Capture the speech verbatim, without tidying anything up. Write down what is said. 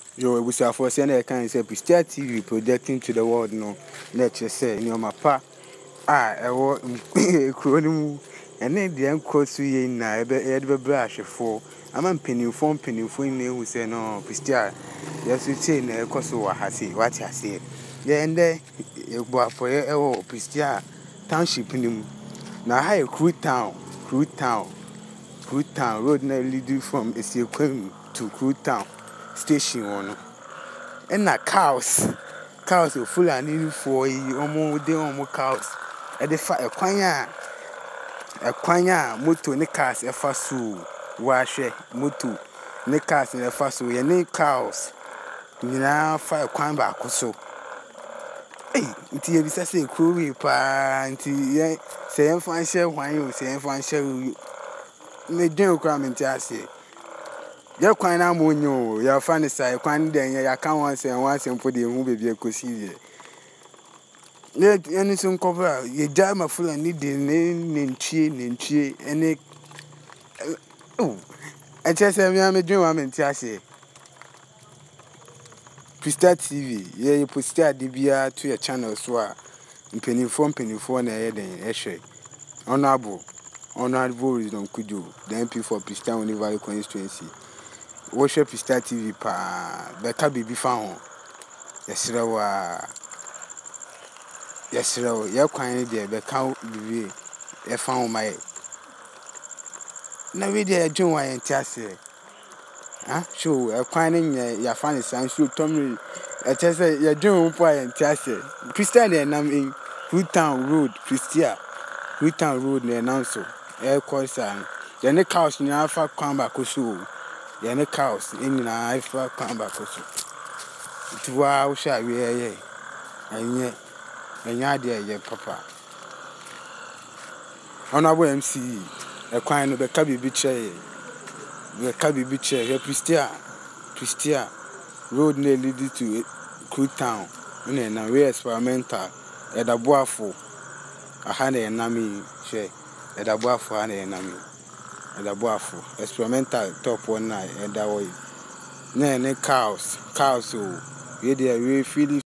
Yo, we say for saying I can say Pistia T V projecting to the world no. Let's just say in your mapa. Ah, I want chronim and then the uncle see na ebe brush for. I'm a penny phone penny phone who say no Pistia. Yes, you say na koso wa hasi what I say. Yeah, and there you go for eh Pistia township nim. Na high crew town, crew town, crew town road na lead from Esiekwem to crew town station one. And na cows, cows are full and need for you almost they almost cows. And the fire a quanya, a quanya, moto, ne cars, a fasu, wash, moto, ne cars, and a fasu, your name cows. You know, fire quine back so. Hey, until you say, crew, pa, until say, I'm fine, share wine, you say, I'm fine, share you. Me do come into us here. You're quite a moon, you're funny side, quite then, you can't once and once and put the movie be a cosy. Let anything cover, you jam a full and need the name, name, chin, and cheer, and it. Oh, I just have a dream, I'm in Tiasi. Pistia T V, yeah, you put Star D B R to your channel, so in penny phone, penny phone, a head and a shake. Honorable, honorable is on Kudu, the M P for Pistia Unival constituency. Worship Pistia T V pa beka bibi found. Yes, rawa. Yes, rawa. Ya kwan there beka bibi e found my. Na we there John wa entiase. Ah, show e kwan ne ya fan san so tomri. E chese ya John po entiase. Pistia dey nam in Town Road, Pistia. Town Road ne nam so. E call san. Ya ne cows ni afa kwan ba ko so. Ya ne cows in na afa kwan ba ko so. Tuwa wo sha we ye. Anye anya de ye papa. Honorable M C e kwan no be ka bibi che. Be ka bibi che ye Pistia. Pistia road ne lead to Crew Town. Ne na we experimental e da boafo. Aha na na mi she e da boafo aha na na mi. E da boafo experimental top one na e da wo. Ne ne cows, cows o. We dey we feel